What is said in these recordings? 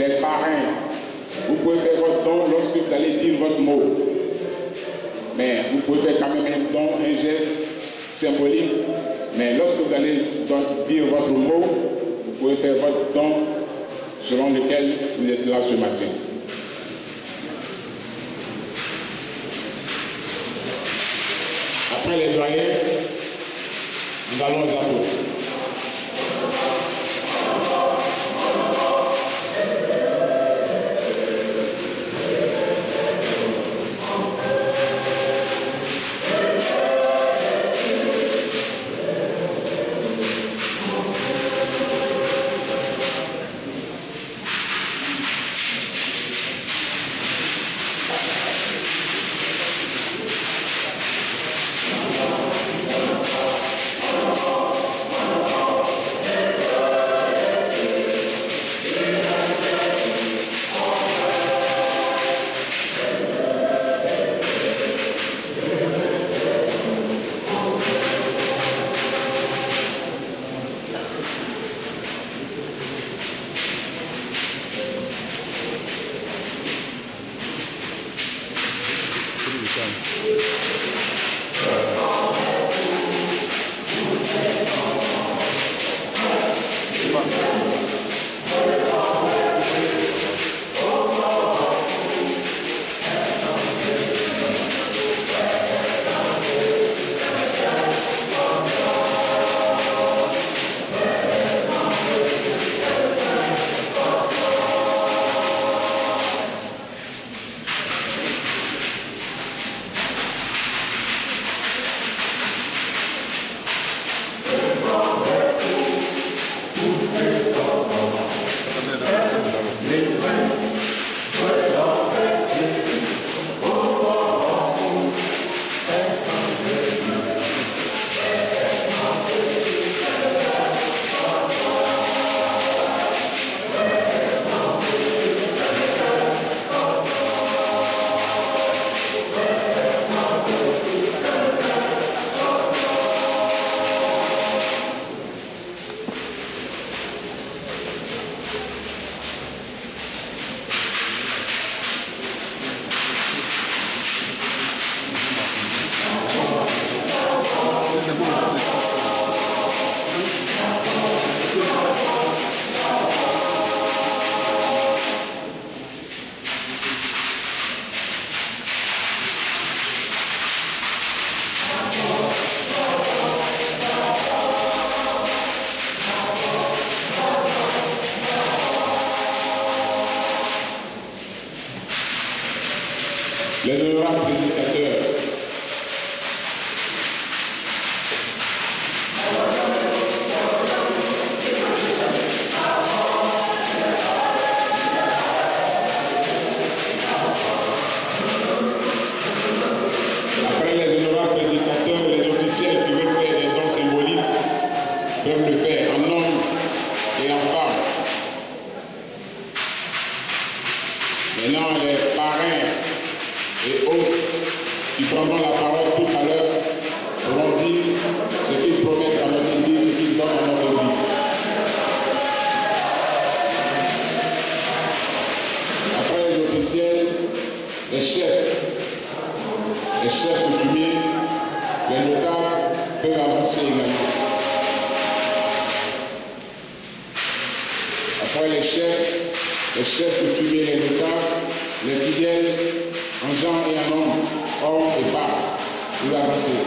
les parrains, vous pouvez faire votre don lorsque vous allez dire votre mot. Mais vous pouvez faire quand même un don, un geste symbolique. Mais lorsque vous allez dire votre mot, vous pouvez faire votre don selon lequel vous êtes là ce matin. Après les doyens, nous allons aux apôtres. Les honorables prédicateurs. Après les honorables prédicateurs, les officiels qui veulent faire des dons symboliques peuvent le faire en homme et en femme. Maintenant, les parrains et autres qui prendront la parole tout à l'heure pourront dire ce qu'ils promettent à notre Église, ce qu'ils donnent à notre Église. Après les officiels, les chefs coutumiers, les notables peuvent avancer également. Après les chefs coutumiers, les notables, les fidèles, en gens et en hommes et femmes, vous avancez.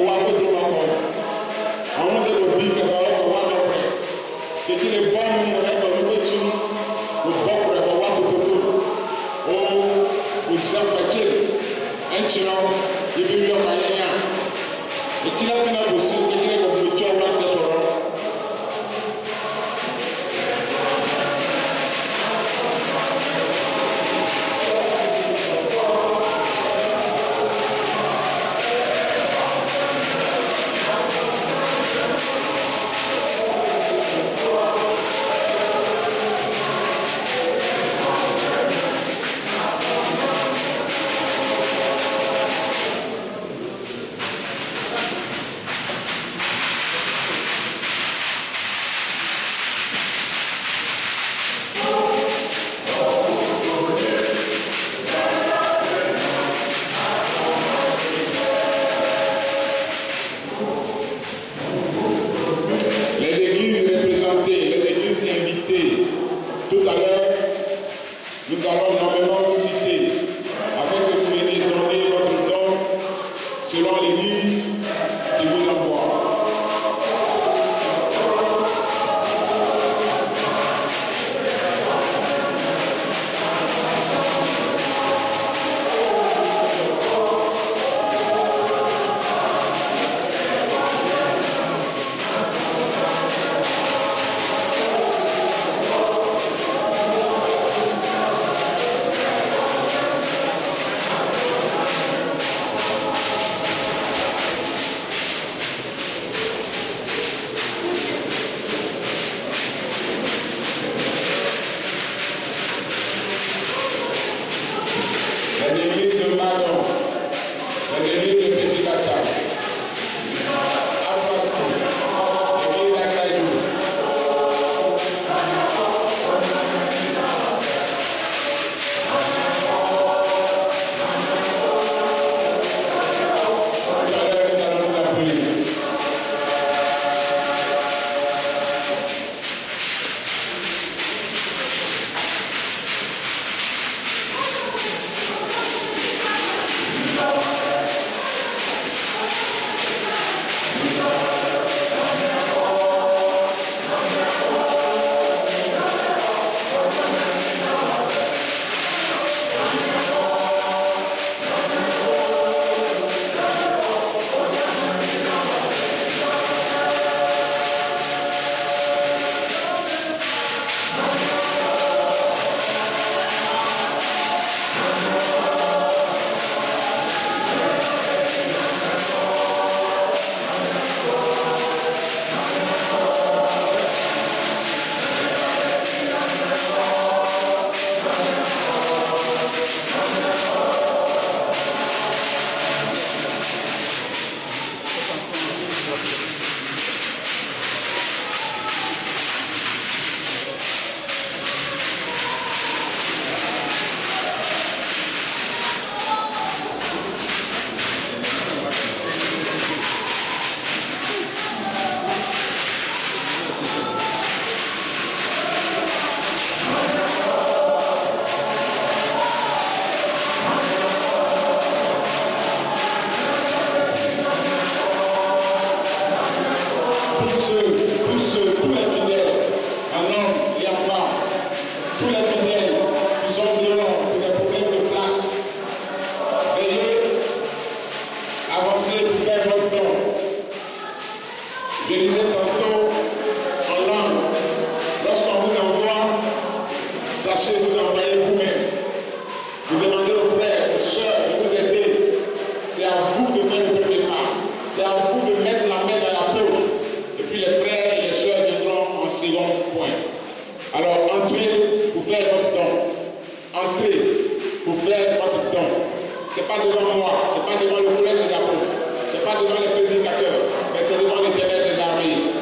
devant le collège des apôtres, ce n'est pas devant les prédicateurs, mais c'est devant l'Éternel des armées.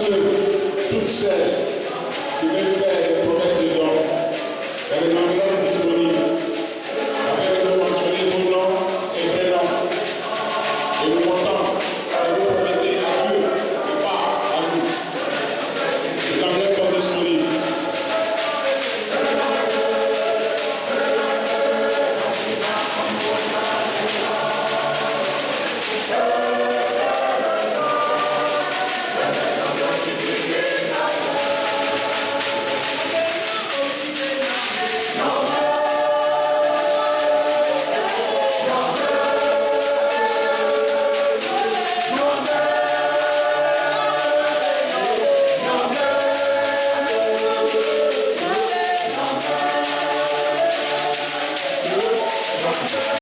toutes celles qui veulent faire des promesses de dons, il y a des enveloppes disponibles.